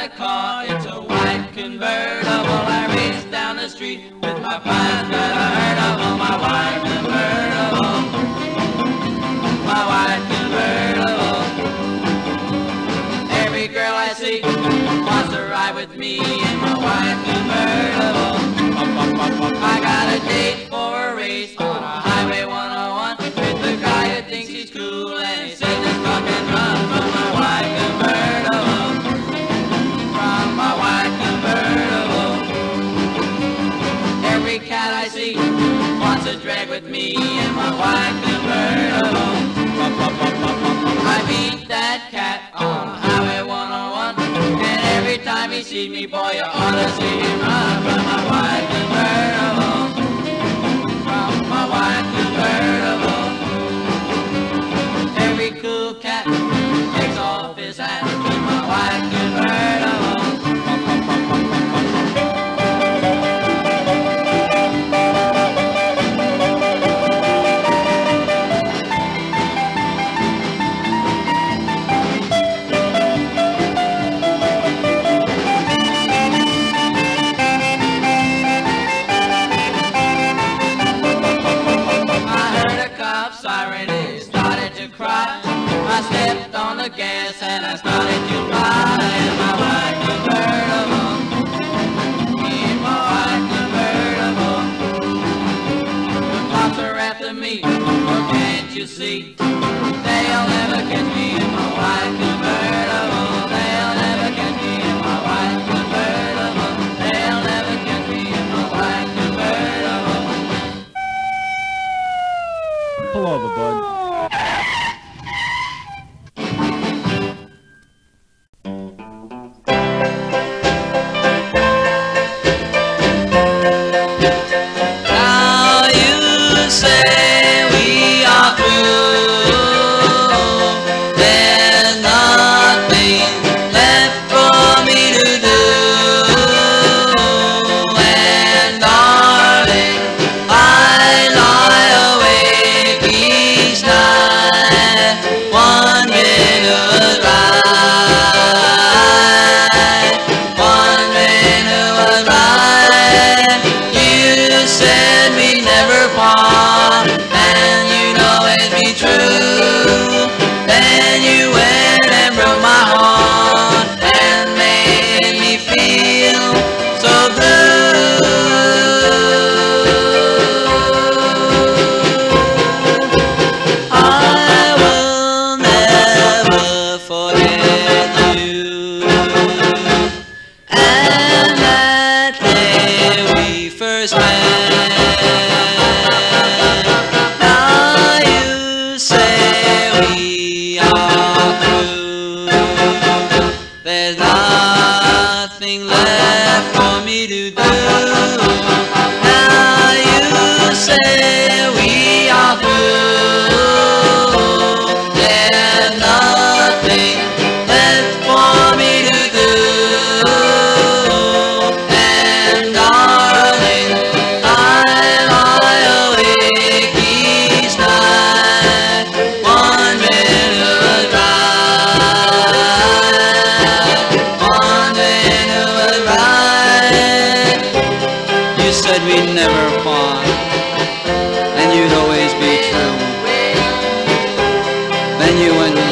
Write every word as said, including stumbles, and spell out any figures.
a car, it's a white convertible. I race down the street with my plans that I heard of. Oh, my white convertible, my white convertible. Every girl I see wants to ride with me in my white convertible. I got a date for a race on a highway one oh one with the guy who thinks he's cool and he says it's rock and run from my white convertible, from my white convertible. Every cat I see wants to drag with me in my white convertible. I beat that cat on highway one oh one, and every time he sees me, boy, you ought to see him run from my white convertible, from my white convertible. Every cool cat takes off his hat in my white convertible. I stepped on the gas and I started to fly in my white convertible, in my white convertible. The cops are after me, oh, can't you see? They'll never catch me in my white convertible. They'll never catch me in my white convertible. They'll never catch me in my white convertible. Pull over, bud. There's nothing left for me to do. Now you say we are through. There's nothing left for me to do. And darling, I lie awake each night, wondering who was right. You said we'd never part, and you'd always be true. Then you went